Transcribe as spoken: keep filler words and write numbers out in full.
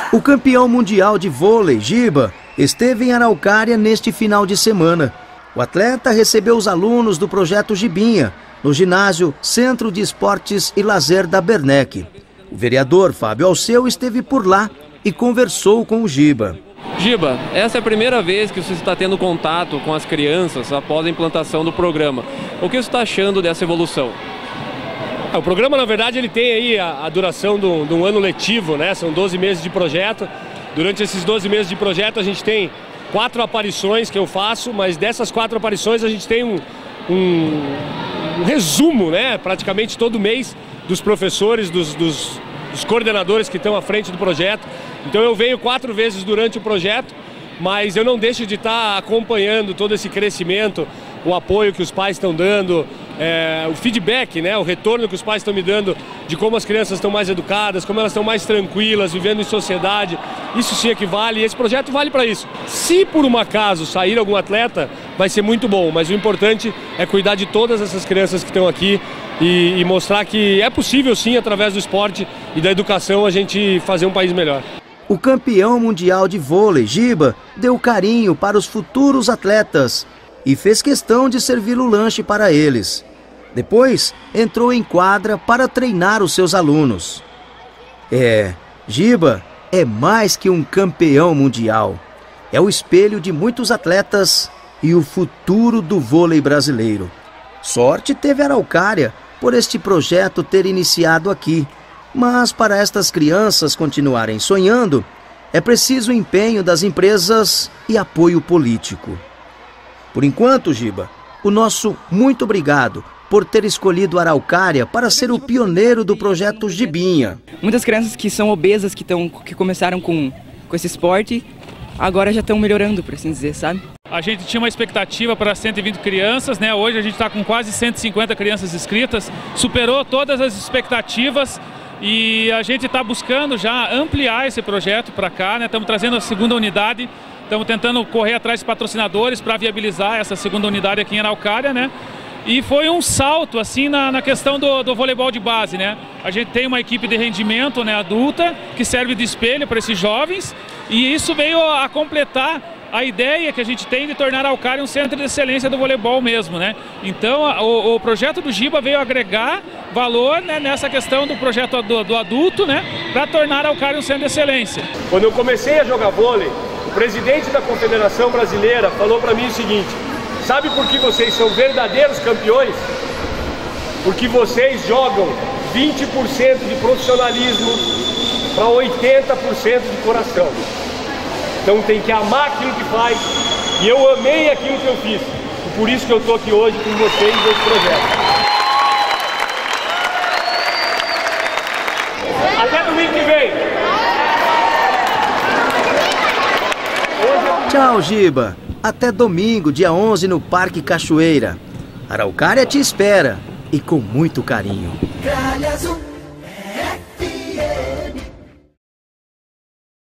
O campeão mundial de vôlei, Giba, esteve em Araucária neste final de semana. O atleta recebeu os alunos do projeto Gibinha, no ginásio Centro de Esportes e Lazer da Bernec. O vereador Fábio Alceu esteve por lá e conversou com o Giba. Giba, essa é a primeira vez que você está tendo contato com as crianças após a implantação do programa. O que você está achando dessa evolução? O programa, na verdade, ele tem aí a, a duração de um ano letivo, né? São doze meses de projeto. Durante esses doze meses de projeto, a gente tem quatro aparições que eu faço, mas dessas quatro aparições a gente tem um, um, um resumo, né? Praticamente todo mês dos professores, dos, dos, dos coordenadores que estão à frente do projeto. Então eu venho quatro vezes durante o projeto, mas eu não deixo de estar acompanhando todo esse crescimento, o apoio que os pais estão dando, é, o feedback, né, o retorno que os pais estão me dando de como as crianças estão mais educadas, como elas estão mais tranquilas, vivendo em sociedade. Isso sim é que vale, e esse projeto vale para isso. Se por um acaso sair algum atleta, vai ser muito bom, mas o importante é cuidar de todas essas crianças que estão aqui e, e mostrar que é possível sim, através do esporte e da educação, a gente fazer um país melhor. O campeão mundial de vôlei, Giba, deu carinho para os futuros atletas e fez questão de servir o lanche para eles. Depois, entrou em quadra para treinar os seus alunos. É, Giba é mais que um campeão mundial. É o espelho de muitos atletas e o futuro do vôlei brasileiro. Sorte teve Araucária por este projeto ter iniciado aqui. Mas para estas crianças continuarem sonhando, é preciso empenho das empresas e apoio político. Por enquanto, Giba, o nosso muito obrigado por ter escolhido Araucária para ser o pioneiro do projeto Gibinha. Muitas crianças que são obesas, que, tão, que começaram com, com esse esporte, agora já estão melhorando, por assim dizer, sabe? A gente tinha uma expectativa para cento e vinte crianças, né? Hoje a gente está com quase cento e cinquenta crianças inscritas, superou todas as expectativas. E a gente está buscando já ampliar esse projeto para cá, né? Estamos trazendo a segunda unidade, estamos tentando correr atrás de patrocinadores para viabilizar essa segunda unidade aqui em Araucária, né? E foi um salto assim na, na questão do, do voleibol de base, né? A gente tem uma equipe de rendimento, né, adulta, que serve de espelho para esses jovens, e isso veio a completar a ideia que a gente tem de tornar a Araucária um centro de excelência do voleibol mesmo, né? Então o, o projeto do Giba veio agregar valor, né, nessa questão do projeto do, do adulto, né, para tornar a Araucária um centro de excelência. Quando eu comecei a jogar vôlei, o presidente da Confederação Brasileira falou para mim o seguinte: sabe por que vocês são verdadeiros campeões? Porque vocês jogam vinte por cento de profissionalismo para oitenta por cento de coração. Então tem que amar aquilo que faz, e eu amei aquilo que eu fiz. E por isso que eu estou aqui hoje com vocês nesse projeto. Até domingo que vem! Tchau, Giba. Até domingo, dia onze, no Parque Cachoeira. Araucária te espera, e com muito carinho.